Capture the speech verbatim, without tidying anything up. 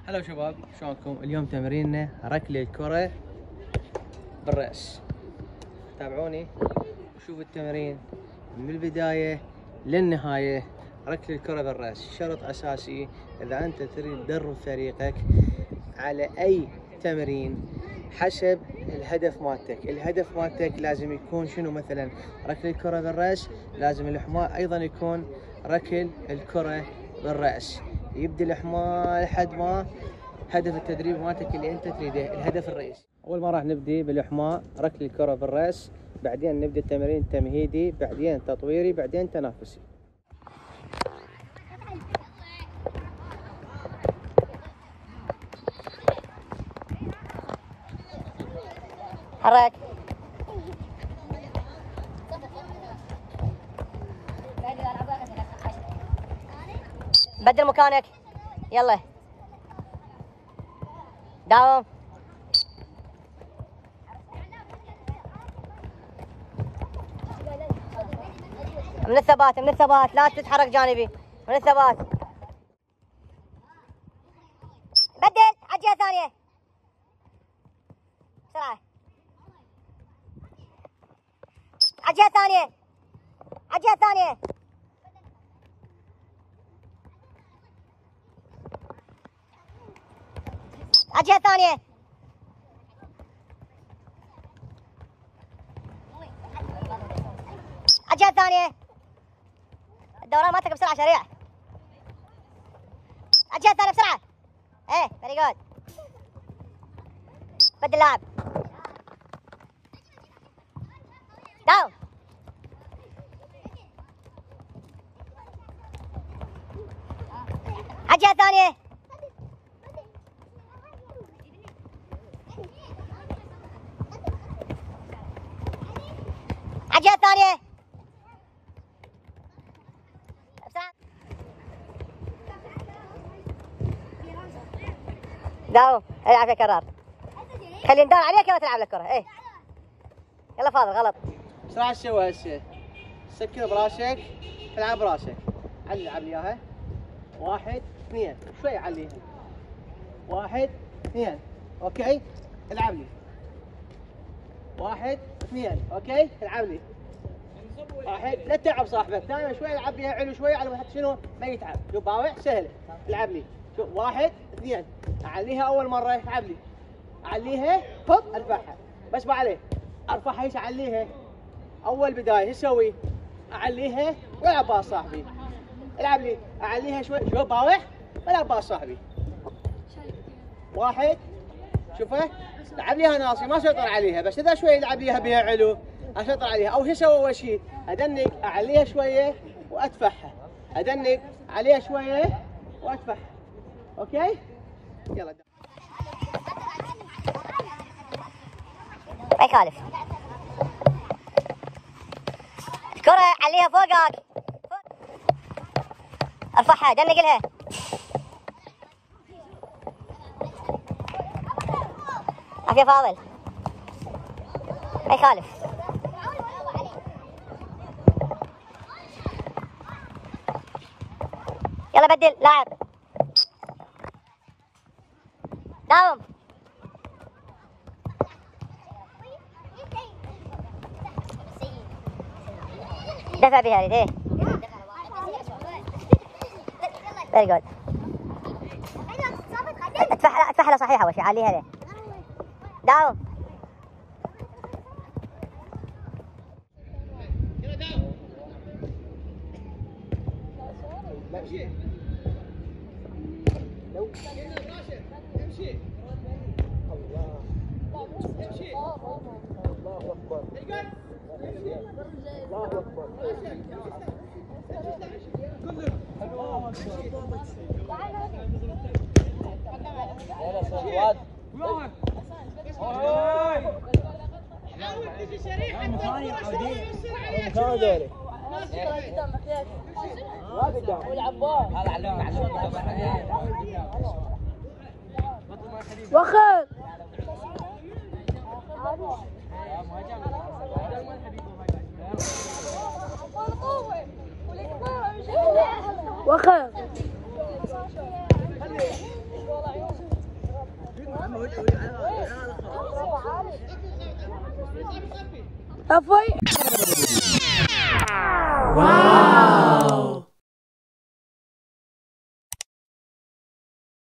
هلا شباب، شلونكم؟ اليوم تمريننا ركل الكرة بالرأس. تابعوني وشوفوا التمرين من البداية للنهاية. ركل الكرة بالرأس شرط أساسي إذا أنت تريد تدرب فريقك على أي تمرين حسب الهدف مالتك. الهدف مالتك لازم يكون شنو؟ مثلا ركل الكرة بالرأس، لازم الحماء أيضا يكون ركل الكرة بالرأس. يبدأ الحماء لحد ما هدف التدريب مالتك اللي انت تريده، الهدف الرئيسي. اول ما راح نبدي بالحماء ركل الكرة بالرأس، بعدين نبدأ التمرين التمهيدي، بعدين تطويري، بعدين تنافسي. حرك. بدل مكانك. يلا داوم. من الثبات من الثبات لا تتحرك جانبي. من الثبات. بدل على الجهة الثانية بسرعة. على الجهة الثانية على الجهة الثانية. على الجهة الثانية. على الجهة الثانية. الدوران مالتك بسرعة سريع. على الجهة الثانية بسرعة. ايه فيري جود. بدل لاعب. داون. على الجهة الثانية. على الجهة الثانية. بسرعة. داوم. العب يا كرار. خلي ندار عليك يلا تلعب الكرة. ايه يلا فاضل غلط. بسرعة تسوي هالشيء. سكر براسك، العب براسك. علي العب لي اياها. واحد اثنين، شوي عليها. واحد اثنين، اوكي؟ العب لي. واحد اثنين، اوكي؟ العب لي. واحد لا تتعب صاحبك، ثاني شوي العب بيها علو شوي على حتى شنو؟ ما يتعب. شوف باوع سهله. العب لي. شوف واحد اثنين، اعليها اول مره. العب لي. اعليها هوب ارفعها. بس ما عليه. ارفعها هيك اعليها. اول بدايه ايش اسوي؟ اعليها والعب باص صاحبي. العب لي. اعليها شوي. شوف باوع والعب باص صاحبي. واحد شوفه لعب ليها ناصي ما سيطر عليها، بس اذا شوي يلعب ليها بها علو اسيطر عليها. او شو اسوي اول شيء؟ ادنق اعليها شويه وادفعها. ادنق عليها شويه وادفعها. اوكي؟ يلا ما يخالف. الكرة عليها فوقك. ارفعها دنق لها. عافية فاضل. ما يخالف. يلا بدل لاعب. داوم. دفع بها ايه فيري جود. ادفعها ادفعها صحيحة اول شيء. عليها ليه. داوم. امشي. لو امشي. الله. امشي. الله اكبر. الله اكبر. الله اكبر. حاول تجي سريع حتى الكرة يصير عليها شوية. ما قدام. والعباس. هذا علمنا علمنا. وخر. وخر. عفوا.